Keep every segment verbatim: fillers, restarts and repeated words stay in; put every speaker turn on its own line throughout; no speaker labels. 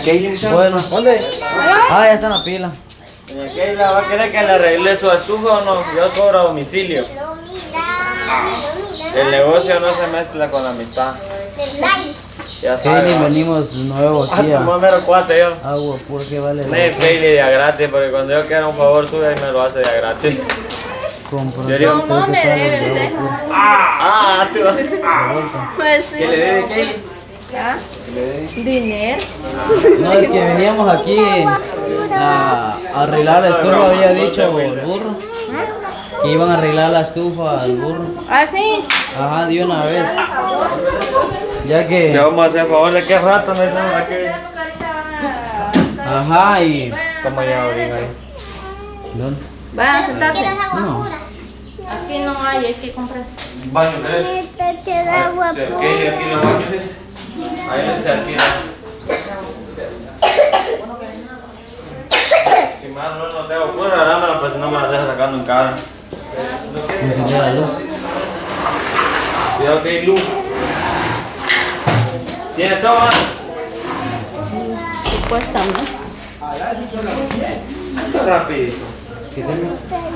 Kaylin, muchacho.
Bueno.
¿Dónde?
Ah, ya está en la pila.
Doña Keila, ¿va a querer que le arregle su estufa o no? Yo cobro a domicilio. El negocio no se mezcla con la amistad. Ya sabes.
Kaylin, venimos nuevo
Ah,
aquí a
tu mero cuate yo.
agua, porque vale
No
la
es Kaylin de a gratis, porque cuando yo quiero un favor suyo, ahí me lo hace de a gratis.
compro.
¿Serio?
No, no me debe usted.
Ah, ah, tú vas.
Pues sí.
¿Qué le debe, Kaylin?
¿Ah?
¿Qué le debe?
Dinero.
No, es que veníamos aquí a arreglar la estufa, había dicho el burro. Que iban a arreglar la estufa al burro.
¿Ah, sí?
Ajá, de una vez. Ya
Le
que.
vamos a hacer favor de qué rato necesitamos aquí.
Ajá, y.
¿Cómo ya orina ahí?
¿Dónde?
Vayan a sentarse.
No.
Aquí no hay, hay que comprar.
Baño tres.
agua
Sí, Kaylin, aquí los baños. Ahí se alquila. Si más no, no tengo fuera, dámela, pues no me la deja sacando en cara.
Ni siquiera luz.
Cuidado que hay luz. ¿Tienes todo, man?
Supuestamente.
Esto es rapidito.
¿Qué tengo?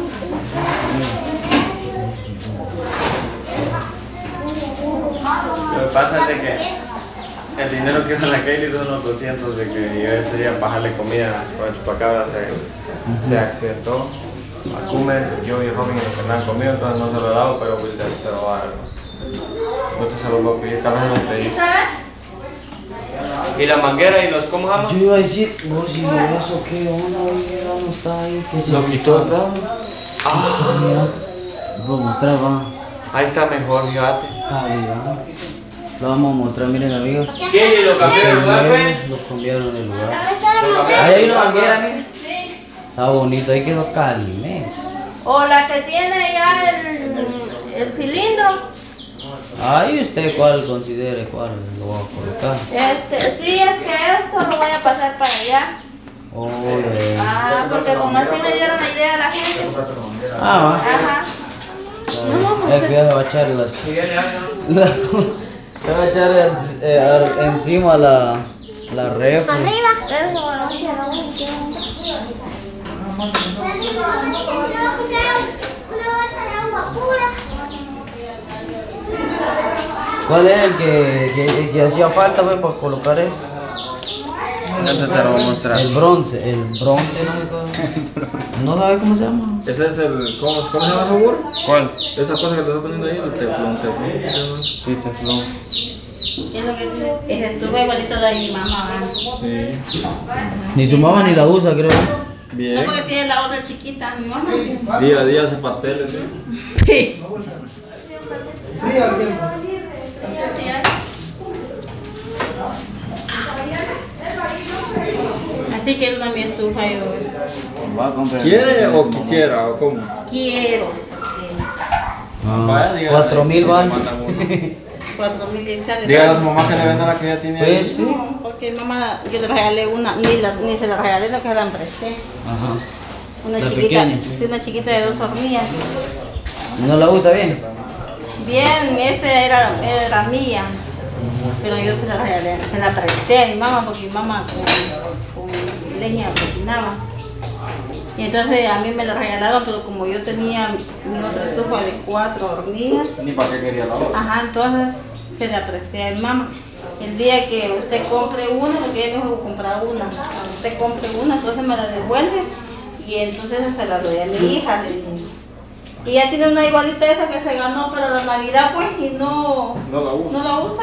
Lo que pasa es de que el dinero que da la Kaylin son unos doscientos de que yo ese día bajarle comida con el chupacabra se, se accidentó. A Cumes, yo y Robin que me han comido, entonces no se lo he dado, pero Wilder se lo va a dar. Entonces se lo voy a pedir, tal vez no te digo. Y la manguera y los, ¿cómo se llama?
Yo iba a decir, vos si eso, ¿qué onda? Oye, no está ahí. ¿Qué se
Lo quitó, ¿no?
Ah, mira. Lo mostrar, va.
Ahí está mejor, fíjate.
Ahí va. Lo vamos a mostrar, miren amigos.
¿Qué? ¿Lo cambió de lugar, güey?
Lo cambiaron de lugar.
¿Lo cambiaron?
Ahí hay una manguera, miren. Está bonito, ahí quedó Calimex.
O la que tiene ya el, el cilindro.
Ahí usted cuál considere, cuál lo va a colocar.
Este, sí, es que esto lo voy a pasar para allá.
Ole.
Ah, porque como así me dieron la idea a la gente.
Ah,
Ajá.
va. Eh, cuidado, se va a echar las. la- Se va a echar en- eh, ar- encima la, la refri.
Eso, bueno, sí, no, sí.
¿Cuál es el que, que, que hacía falta pues, para colocar eso?
Entonces te lo voy a mostrar.
El bronce, el bronce, ¿no? ¿No sabes cómo se llama?
Ese es el. ¿Cómo, cómo se llama ese burro? ¿Cuál? Esa cosa que te estoy poniendo ahí, el teflón, teflón. Sí, teflón.
¿Qué es lo que dice? Esa estufa igualita de mi mamá.
Sí.
Ni su mamá ni la usa, creo.
No
Bien.
porque tiene la otra chiquita, mi mamá.
Día a día hace pasteles, ¿sí?
Así que una mi estufa yo
¿Quiere o quisiera o cómo?
quiero.
Ah,
Vaya, dígale.
Cuatro mil vale.
Cuatro mil hectáreas.
Dígale a su mamá que le venda la que ella tiene
Pues
ahí.
sí.
No, porque mamá, yo le regalé una, ni, la, ni se la regalé, lo que la presté.
Ajá.
Una
La
chiquita,
pequeña.
sí, una chiquita de dos hornillas.
¿No la usa bien?
Bien, esta era, era mía, pero yo se la regalé, se la presté a mi mamá porque mi mamá con, con leña cocinaba. Y entonces a mí me la regalaron, pero como yo tenía mi otra estufa de cuatro hornillas,
Ni para qué quería la otra.
ajá, entonces se la presté a mi mamá. El día que usted compre una, porque ella me dijo comprar una, cuando usted compre una, entonces me la devuelve y entonces se la doy a mi hija. le dije. Y ella tiene una igualita esa que se ganó para la Navidad, pues, y no,
No la usa.
no la usa.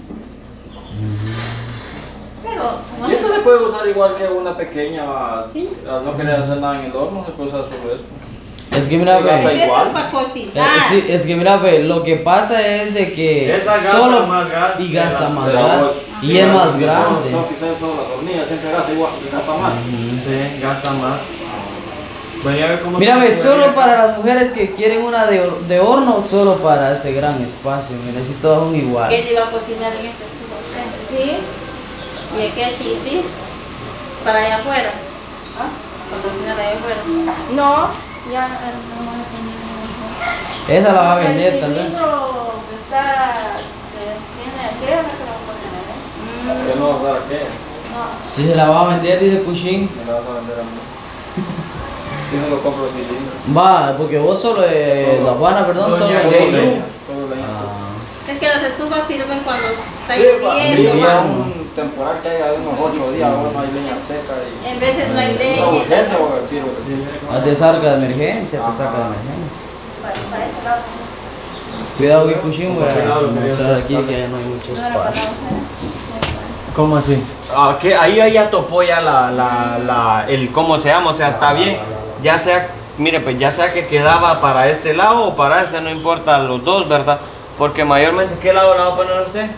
Pero,
Y esto se puede usar igual que una pequeña, sí. No querer hacer nada en el horno, se puede usar solo esto.
Es que mira,
Gasta
ve.
igual.
para
Eh,
cocinar.
sí, es que mira, ve, lo que pasa es de que
Esta gasta
solo
más gas
y
que
gasta
la-
más
de la
gas
bolsa.
y
Sí,
es más
porque
grande.
Solo, quizás solo las hornillas siempre gasta igual y gasta más. Sí, gasta más. Bueno, ya ve cómo
Mira,
se
ve,
puede
solo
ver.
para las mujeres que quieren una de, hor- de horno, solo para ese gran espacio. Mira, si todas son
¿Qué
iguales.
le iba a cocinar en este estufa a usted?
Sí.
Y aquí a chiquitín, para allá afuera. ¿Ah? Para cocinar allá afuera.
No, ya eh, no voy a poner.
Esa la va a
El
vender tal vez.
cilindro que está, que tiene aquí, ahora se lo voy a poner, ¿eh?
Yo no voy a dar qué.
No,
Si se la va a vender, dice Cushing.
Me la vas a vender a mí. Yo no lo compro cilindro.
Va, porque vos solo eh, la Juana, perdón,
Todo
solo
leña,
el
todo
leño.
leña, todo leña.
Ah.
Es que las estufas sirven cuando está
Sí, pa,
lloviendo.
sí,
va.
pa, un temporal que haya unos ocho días, ahora no hay leña seca y...
En veces no hay
Una
leña.
urgencia, porque sirve.
Ah, te saca de emergencia, te
Ajá.
saca de emergencia. Cuidado que Cushing, güey.
Cuidado,
Vamos a
cuidado.
ver aquí que ya no hay muchos
No era para
espacio.
¿Cómo así? Ah, que ahí ya topó ya la, la, la, el cómo se llama, o sea, está bien. Ya sea, mire, pues ya sea que quedaba para este lado o para este, no importa los dos, ¿verdad? Porque mayormente, ¿qué lado la va a poner usted?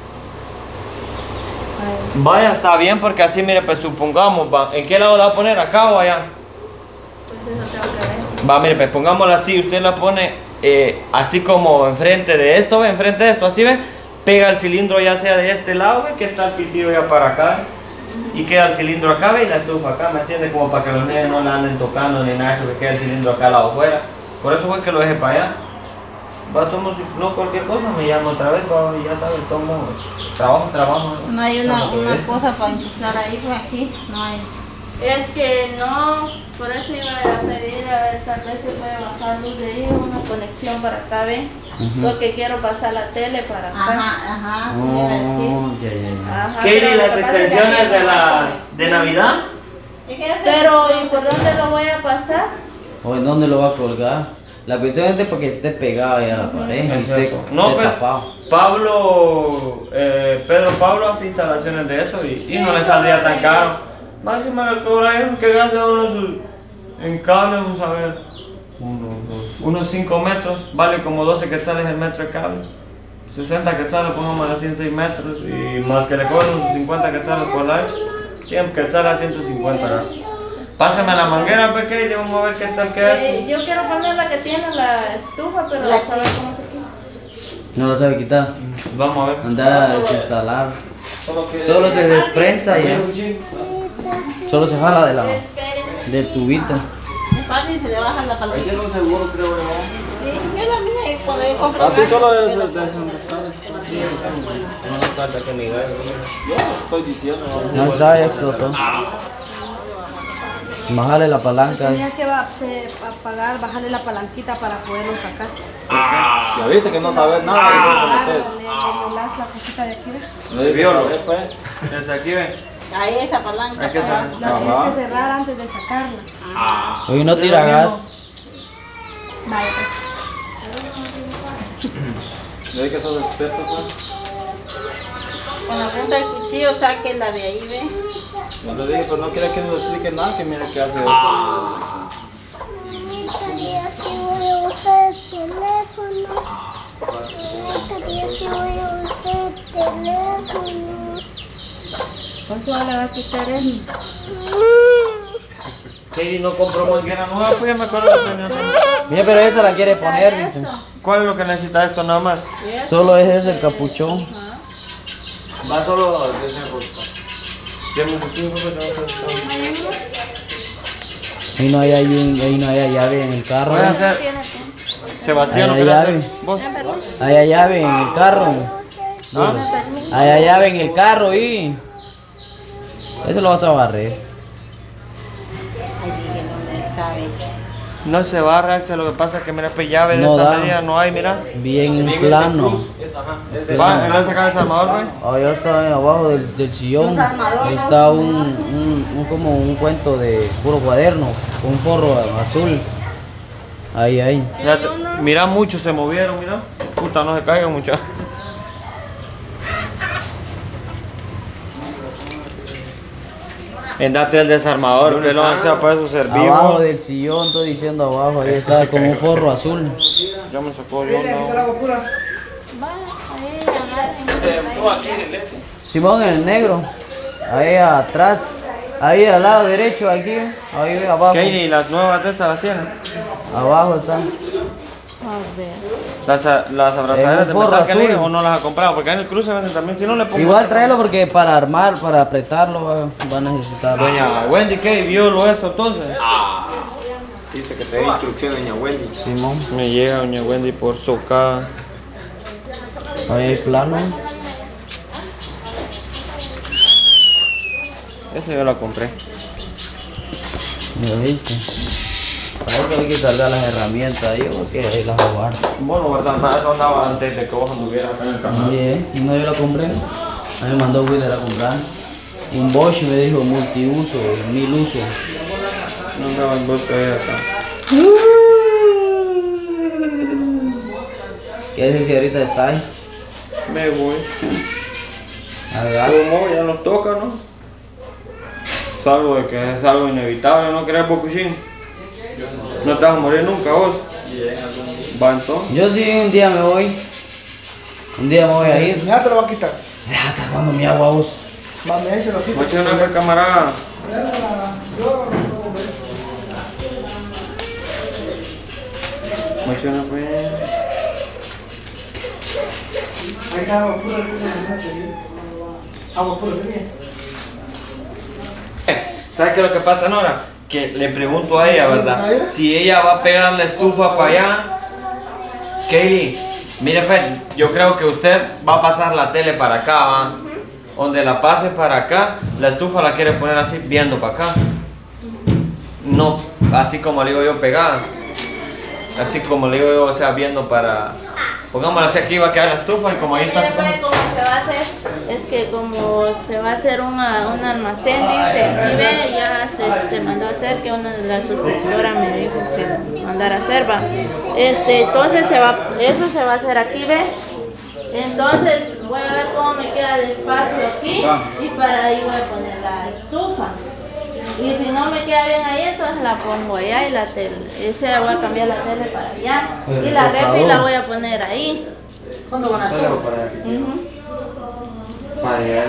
Vaya, está bien, porque así, mire, pues supongamos, va, ¿en qué lado la va a poner? ¿Acá o allá?
Pues eso tengo que ver.
Va, mire, pues pongámosla así, usted la pone eh, así como enfrente de esto, ve, enfrente de esto, así ve, pega el cilindro ya sea de este lado, ve, que está el pitillo ya para acá, y queda el cilindro acá, ve, y la estufa acá, ¿me entiende? Como para que los niños no la anden tocando ni nada, eso que queda el cilindro acá al lado afuera. Por eso fue que lo dejé para allá. Va, tomo, si no cualquier cosa, me llama otra vez, va, y ya sabe, tomo, trabajo, trabajo.
No hay una,
Tomo
una
todavía.
cosa para insuflar ahí, pues aquí no hay.
Es que no, por eso iba a pedir a ver, tal vez se puede bajar luz de ahí, una conexión para acá, ¿ve?
Ujú.
Porque quiero pasar la tele para acá.
Ajá, ajá. mira,
Oh,
sí.
ya, ya, ya.
Ajá,
¿Qué? ¿Y
pero
las
lo que pasa es que
extensiones
aquí
de
no
la
hay
de Navidad?
¿Y qué haces?
Pero, ¿y por dónde lo voy a pasar?
¿O en dónde lo va a colgar? La cuestión es de porque esté pegado ahí a la pared, y esté,
Exacto. No,
esté
pues
tapado.
Pablo, eh, Pedro Pablo hace instalaciones de eso y, y no le saldría tan caro. Máximo le cobra eso que gasta uno su- en cable, vamos a ver, uno, dos, unos cinco metros, vale como doce quetzales el metro de cable. sesenta quetzales, pongamos a cien seis metros y más que le cobran unos cincuenta quetzales por la cien quetzales a ciento cincuenta. ¿no? Pásame la manguera pequeña y vamos a ver qué tal queda
Eh,
esto.
yo quiero poner la que tiene la estufa, pero
La
a saber cómo se quita.
No lo sabe quitar.
Vamos a ver.
Anda a desinstalar.
Solo, que-
Solo se desprensa y ya. Solo se jala de la,
Espérense.
del tubito.
Es fácil, se le baja la
Ahí
palanca.
tiene un seguro, creo, ¿no?
Sí, yo la mía, y cuando yo compro
Así
gas,
solo
yo
es
la
de
pongo.
No falta que me gane. Yo estoy diciendo.
No está, ya explotó. Bájale la palanca.
Tenía que ba- se- apagar, bajarle la palanquita para poderlo sacar.
Ya viste que no sabes nada.
Ah, le, le das la cosita de aquí. ¿ves?
No es violo. Desde aquí ven.
Ahí esa palanca.
Hay que
para-
saber.
La
Ajá.
tienes que cerrar antes de sacarla.
Hoy no tira gas.
Vaya, pues.
¿Ves que sos experto, pues?
Con la punta del cuchillo saque la de ahí, ¿ve?
No te dije, pues no quiere que nos explique nada, que mire qué hace esto.
Todavía sí voy a usar el teléfono. Todavía sí voy a usar el teléfono.
¿Cuánto le va a quitar él?
Katie no compró manguera nueva, pues ya me acuerdo que tenía otra.
Mira, pero esa la quiere poner, dice.
¿Cuál es lo que necesita esto nada más?
Solo es ese el capuchón.
Va solo de ese rosca. Deme un poquito, porque tengo que estar-
Ahí no hay, ahí, un- ahí no hay llave en el carro.
Puede hacer. Sebastián, ¿no
Ahí hay
querés
llave.
hacer? ¿Vos?
Ahí hay llave en el carro.
¿Ah?
Ahí hay llave en el carro y. Eso lo vas a barrer.
Ahí dije dónde está, ¿ve?
No se barra, Axel, lo que pasa es que mira, pues llave de
No
esta
da.
medida no hay, mira.
Bien en
Bien
plano.
este cruz, ajá, es de- Va, en esa cabeza armador, güey.
Allá está ahí abajo del, del sillón. Ahí está un, un, un- como un cuento de puro cuaderno, con un forro azul. Ahí, ahí.
Ya te- Mira, muchos se movieron, mira. Puta, no se caigan muchachos. Endate el desarmador, que lo sea para eso servir.
Abajo
güey.
del sillón, estoy diciendo abajo, ahí está como un forro azul.
Ya me sacó yo, no.
Simón, el negro. Ahí atrás. Ahí al lado derecho, aquí. Ahí abajo.
Katie, las nuevas de estas las tienen.
Abajo está.
Las, las abrazaderas
Es un
de
forro
metal que
azul.
le o no las ha comprado, porque en el cruce venden también. Si no le pongo.
Igual tráelo porque para armar, para apretarlo va, va a necesitar.
Doña Wendy, ¿qué? ¿Vio lo esto entonces?
Dice que te dé instrucción, doña Wendy.
Simón.
Me llega doña Wendy por socada.
Ahí hay plano.
Esa yo la compré.
¿Me viste? Para eso hay que cargar las herramientas, yo que ahí las guardo.
Bueno, verdad, nada, eso andaba antes de que vos anduvieras acá en el canal.
Bien, y no yo la compré. A mí me mandó Willer a comprar. Un Bosch me dijo multiuso, mil usos.
No andaba el Bosch todavía acá.
¿Qué haces si ahorita está ahí?
Me voy.
A ver,
¿Cómo? Ya nos toca, ¿no? Es algo de que es algo inevitable, ¿no crees, Bocuchín? No te vas a morir nunca, vos. Va entonces.
yo sí un día me voy. Un día me voy a ir.
Ya te lo va a quitar.
Ya está jugando mi agua vos.
Mami, ahí te lo quito.
Mucho no fue camarada. Mucho no fue.
Ahí está agua pura, agua pura,
¿Sabes qué es lo que pasa, Nora? Que le pregunto a ella, ¿verdad? Si ella va a pegar la estufa para allá. Kaylee, mire, pues, yo creo que usted va a pasar la tele para acá, ¿va? Donde la pase para acá, la estufa la quiere poner así, viendo para acá. No, así como le digo yo, pegada. Así como le digo yo, o sea, viendo para... Pongámosla así, aquí va a quedar la estufa y como ahí está...
Mire, pues, cómo se va a hacer, es que como se va a hacer una, un almacén, dice, y ve, ya se, se mandó a hacer, que una de las suscriptoras me dijo que mandara a hacer, va. Este, entonces se va, eso se va a hacer aquí, ve. Entonces voy a ver cómo me queda de espacio aquí y para ahí voy a poner la estufa. Y si no me queda bien ahí, entonces la pongo allá y la tele. Ese voy a cambiar la tele para allá. Y la refri la voy a poner ahí.
¿Cuándo van a hacer?
Ujú.
Para allá.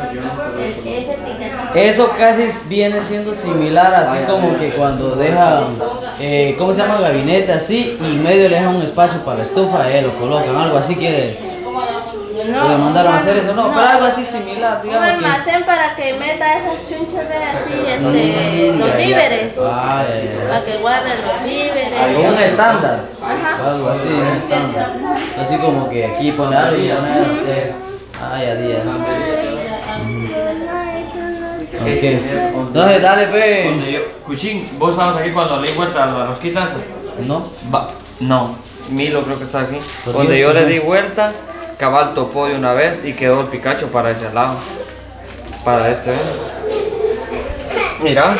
Eso casi viene siendo similar, así como que cuando dejan, eh, ¿cómo se llama? Gabinete así, y medio le dejan un espacio para la estufa, eh, lo colocan, algo así que
No,
le mandaron a hacer eso, no,
no.
pero algo así similar,
Un
digamos que...
almacén para que meta esas chunchas, ve, así, este,
Mm,
los
ya, ya.
víveres.
Ah, ya, ya.
Para que guarden los víveres.
Como un estándar,
Ajá.
algo así, un estándar. Así como que aquí pone algo y pone algo, sí. Ah, ya, ya. Ok. Entonces, dale, pe.
Donde yo, Cuchín, vos estabas aquí cuando le di vuelta a la rosquita esa.
¿No?
Va, no, Milo creo que está aquí.
¿Por
Donde
qué?
yo le di vuelta, cabal topó de una vez y quedó el Pikachu para ese lado. Para este, ¿eh? Mira.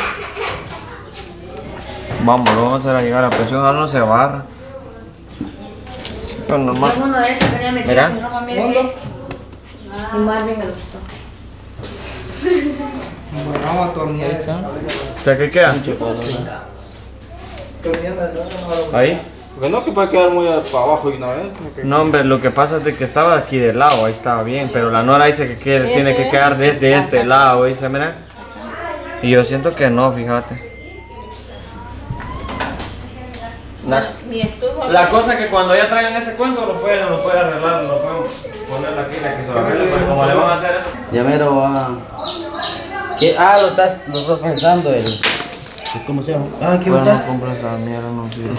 Vamos, lo vamos a hacer a llegar a presión, ahora no se barra. Pero normal.
Uno de estos tenía metido
Mira.
en mi ropa, mire aquí. Y Marvin me lo gustó.
Bueno, vamos a atornillar esto.
O sea, ¿qué queda? Ahí.
Porque no que puede quedar muy para abajo y una vez. ¿no? Que-
No, hombre, lo que pasa es de que estaba aquí del lado, ahí estaba bien, pero la Nora dice que quiere- tiene que quedar desde este lado, dice, mira. Y yo siento que no, fíjate. La,
Mi estufa.
la cosa es que cuando ya traigan ese cuento lo pueden, lo pueden arreglar, lo pueden poner aquí, la que se lo arregle, pero como le van a hacer eso.
Ya mero va. ¿Qué? Ah, lo estás, lo estás pensando, el. ¿Cómo se llama? Ah, ¿qué estás?
comprar esa mierda, no sirve.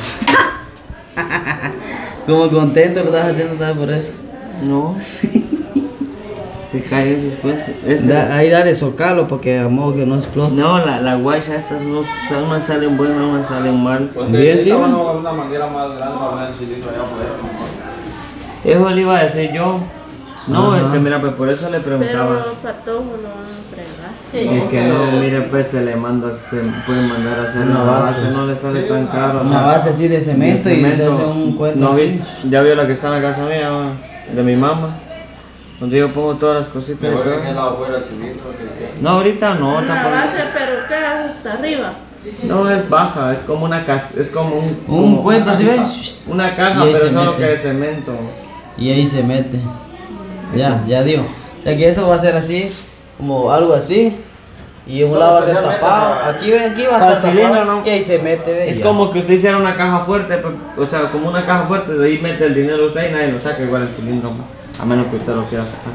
Como contento lo estás haciendo también por eso.
No. Se cae esos cuentos. Este,
Da- ahí dale socalo porque a modo que no explote.
no, la, la guacha estas no, unas salen buenas, unas salen mal.
Pues
Bien, sí,
necesitaba
man.
una, una manguera más grande para poner el cilindro allá afuera.
Eso le iba a decir yo. No,
Ajá.
este, mira, pues por eso le preguntaba.
Pero patojo lo van a fregar.
Es que no, mire, pues se le manda, se puede mandar a hacer
Una
una
base.
base, no le sale tan caro.
Una base así de cemento,
De
y se hace
cemento.
un cuento.
No,
así.
¿viste? Ya vio la que está en la casa mía, ma, de mi mamá. Donde yo pongo todas las cositas y
Mejor que en el
todo.
lado afuera el cilindro. Que, que.
No, ahorita no,
Una
tampoco.
base, pero ¿qué? Hasta arriba.
No, es baja, es como una casa, es como un...
Un
como
cuento
una
así,
cajita.
¿ves?
Una
Y
caja,
ahí
pero
se
solo
mete.
que es cemento.
Y ahí se mete. Ya, ya dio. Ya que eso va a ser así, como algo así. Y un
Solo
lado va a ser
especialmente
tapado.
para-
Aquí ve, aquí va a
para
estar
el cilindro,
tapado.
¿no?
Y ahí se mete, ve.
Es
ya.
como que usted hiciera una caja fuerte, pues, o sea, como una caja fuerte, de ahí mete el dinero usted y nadie lo saca, igual el cilindro, ma, a menos que usted lo quiera sacar.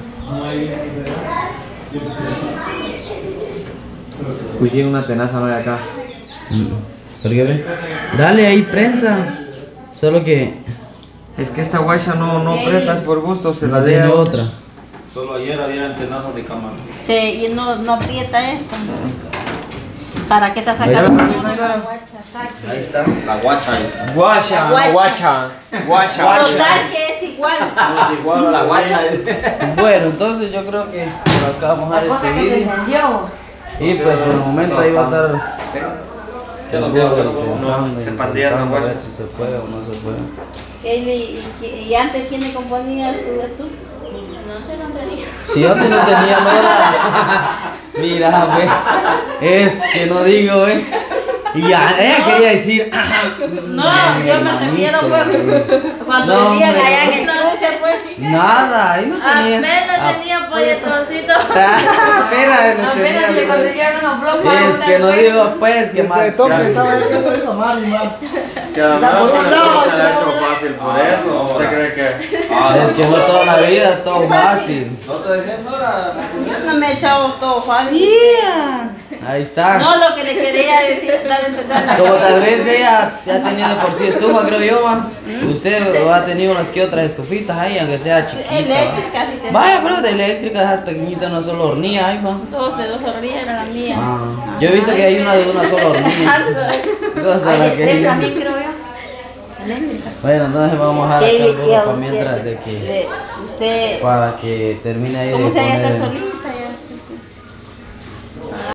Cuchillo, una tenaza no hay acá.
Mm. ¿Por qué ve? Dale ahí prensa. Solo que
Es que esta guacha no, no presta, es por gusto, se la
no tiene
deja.
otra. Solo ayer había antenazos de cámara.
Sí, y no, no aprieta esto. ¿Para qué te
Ahí
sacando?
está. Ahí está.
La guacha.
Guacha,
La guacha.
guacha. Guacha.
Total que es igual.
No es igual a la guacha.
Bueno, entonces yo creo que por acá vamos a dejar este vídeo. Y pues por el momento ahí va a estar.
¿Qué lo que no se pandillas a
a
guacha?
ver si se puede o no se puede.
Kelly, ¿y, y antes quién le componía tú? tú?
Si yo antes no tenía nada. Mira, pues. Es que no digo, eh. Y ya, ella quería decir.
No, yo me refiero pues, cuando
No,
vivían
hombre.
allá en el cruce, pues.
Nada, ahí no tenía.
Apenas tenía polletoncito.
Apenas no
Apenas
tenía,
le
pues.
conseguían unos bloques.
Es que no digo pues que más.
Entre toque estaba ahí con esa mano, man.
Que además no se le ha hecho fácil por eso. ¿Usted cree que?
Es que no toda la vida es todo fácil.
No te dejé, Nora.
Yo no me he echado todo fácil.
Ahí está.
No, lo que le quería decir es dar a entender la
Como tal vez ella ya tenía de por sí estufa, creo yo, va. Usted ha tenido unas que otras estufitas ahí, aunque sea chiquita. ¿va?
eléctrica, sí que
Vaya, pero de eléctrica, esas pequeñitas, una sola hornilla ahí, va.
dos de dos hornillas era la mía.
Ah, yo he visto que hay una de una sola hornilla. Cosa la que
Tres
hay.
también creo yo. Eléctricas.
Bueno, entonces vamos a
¿Qué-
dejar
qué-
para mientras de que
le- usted,
para que termine ahí de
¿cómo se llama
poner.
esta solita?